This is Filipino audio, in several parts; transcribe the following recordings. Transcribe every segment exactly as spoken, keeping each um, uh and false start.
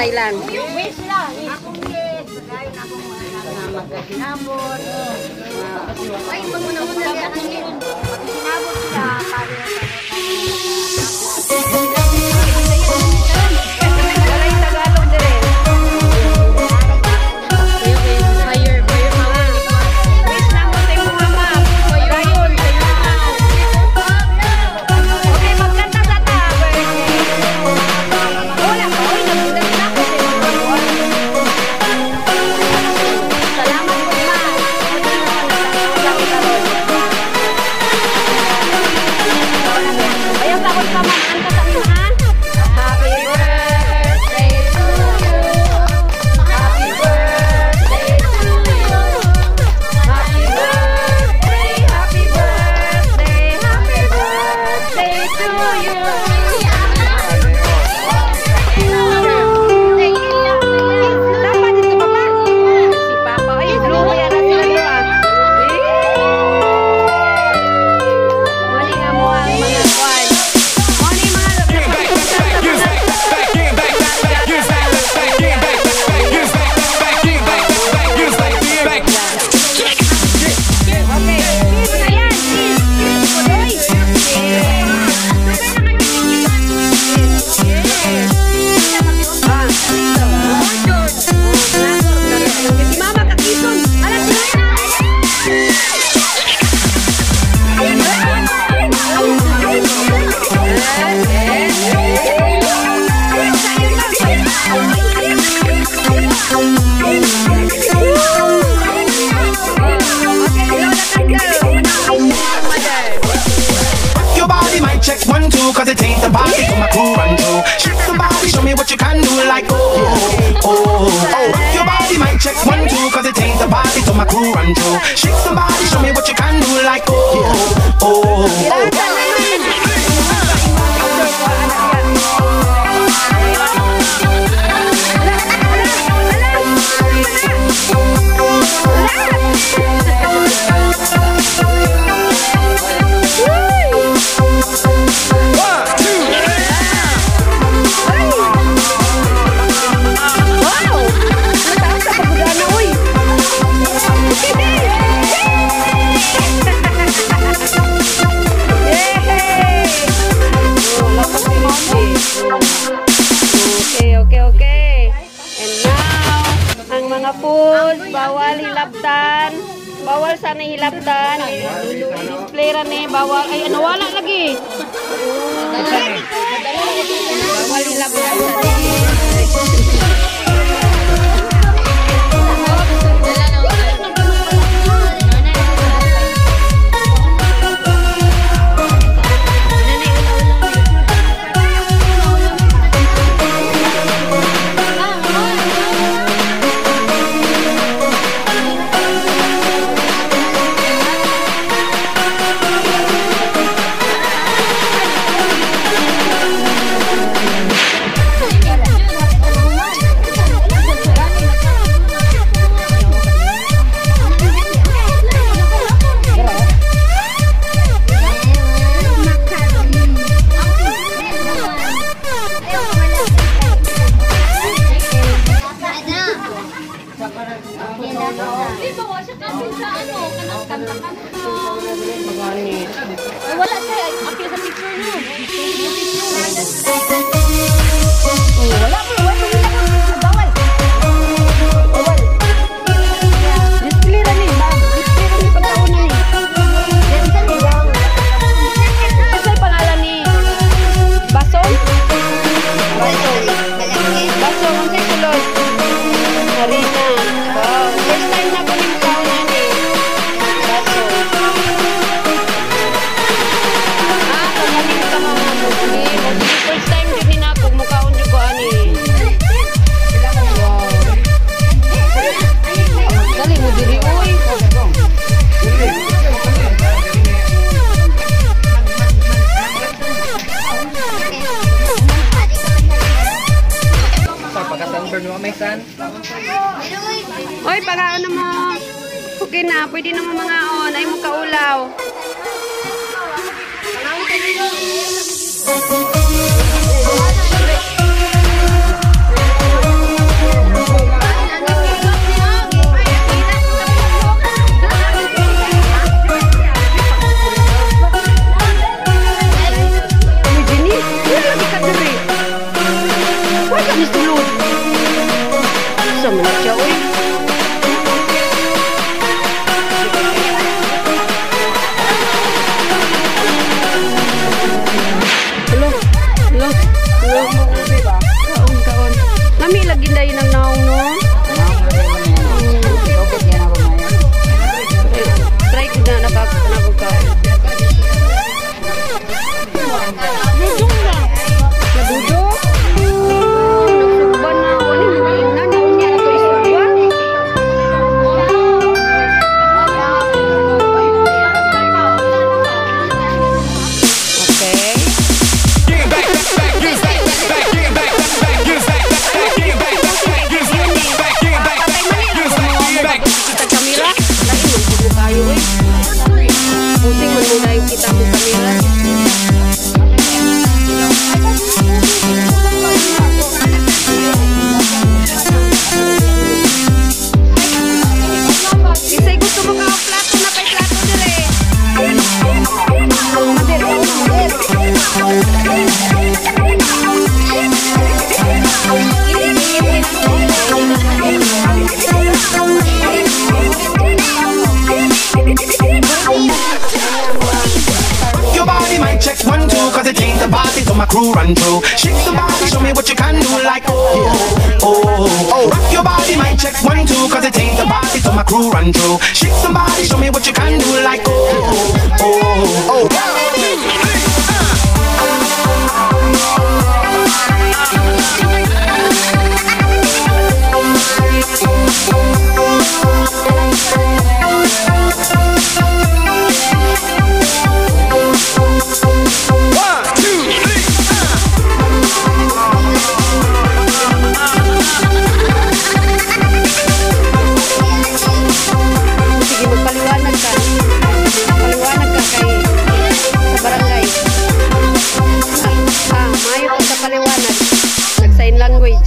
Thailand? Wish lang. Akong yes. Gayun akong mga magkasinabot. Ay, muna-muna yan. Magkasinabot siya. Walay Tagalog din. Higher, higher mama. Wish lang mo tayo mama. Gayon, gayon. Okay, magkanta sa ta. Wala ka, oy, nagbulag na ako. Salamat po, ma. Ayaw sa akong pamamaan ka sa amin, ha? Happy birthday to you. Happy birthday to you. Happy birthday, happy birthday, happy birthday to you. Tama dito, Papa. Si Papa, ay, blue yan na sila dua. Mali nga mo ang mga kwan. Mali mga okay, kiss na yan. Kiss, kiss ko doy. Si Mama kakison. Alam Your body might check one, two, cause it ain't the party for my crew run through. Shake somebody, show me what you can do, like oh, oh, oh. Your body might check one, two, cause it ain't the party for my crew run through. Shake somebody, show me what you can do, like oh, oh, oh. Okay, okay, okay. And now, ang mga food, bawal hilabtan. Bawal sana hilabtan. Display ra ni, bawal. Ay, ano, wala lagi. Bawal hilabtan sa ni. Wala siya. Apil sa picture niyo. Wala po, wala po. Bawal. Bawal. Display ra ni, ba? Display ra ni pagkaon ni. Asa pangalan ni? Basong? Basong. Basong, ang say kulod. Harina. Wow. First time na ko yung kaon na ni. Basong. Ah, kagaling ka mga Muslim. First time yun ni Napog, mukhaon dyan ko ani. Wow. Dali mo diri, uy. Pagka-sunburn mo, may sun? Uy, pagkaon na mo. Okay na, pwede na mo mga on. Ay mo kaulaw. Your body might check one, two, cause it ain't the party so my crew run through. Shake the body, show me what you can do like oh, oh, oh. Rock your body might check one, two, cause it ain't the party so my crew run through. Shake the body, show me what you can do like oh, oh, oh. Sige, magpaliwanag ka. Paliwanag ka kay sa barangay. Ah, ah mayo ko sa paliwanag. Nag-sign language.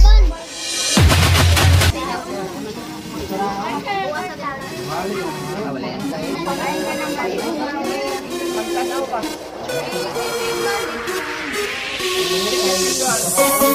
Thank you.